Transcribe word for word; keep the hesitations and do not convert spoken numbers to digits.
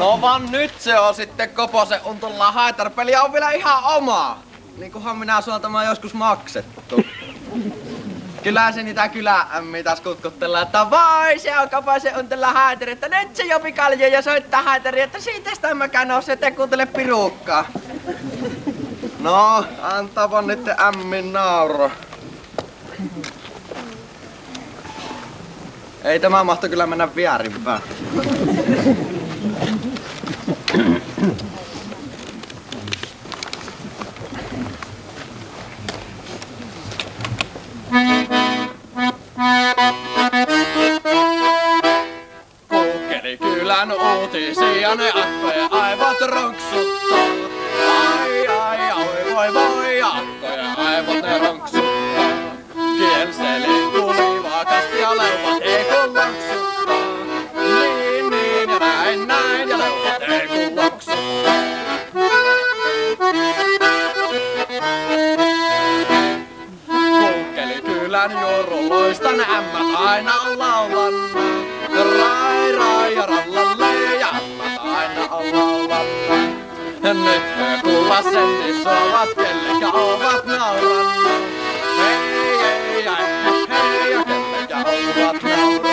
No vaan nyt se on sitten Koposen Untulla haitarpeli on vielä ihan oma. Niinkuhan minä suon tämän joskus maksettu. Kyllä se niitä kyläämmiä taas kutkuttelee, että vai se on Koposen Untulla haitari, että nyt se jopi kaljo ja soittaa haitari, että siitä sitä mäkään nousee, ettei kuuntele pirukkaa. No, antaapa nyt ämmin nauro. Ei tämä mahto kyllä mennä väärinpäin. Kuukkeli kylän uutisia, ne akkojen aivot ronksuttaa. Ai ai ai voi voi, akkojen aivot ne ronksuttaa. Kielseli tuli vaakasti ja leuvat ei kun lonksuttaa. Niin niin ja näin näin ja leuvat ei kun lonksuttaa. Kuukkeli kylän juoruloista ne ämmät aina on laulannut. Rai rai ja rallalle ja ämmät aina on laulannut. Nyt he kuulla sen, niin suovat kellekä ovat naurannut. Hei hei hei hei ja kellekä ovat naurannut.